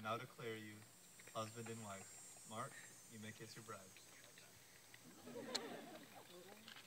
now declare you husband and wife. Mark, you may kiss your bride.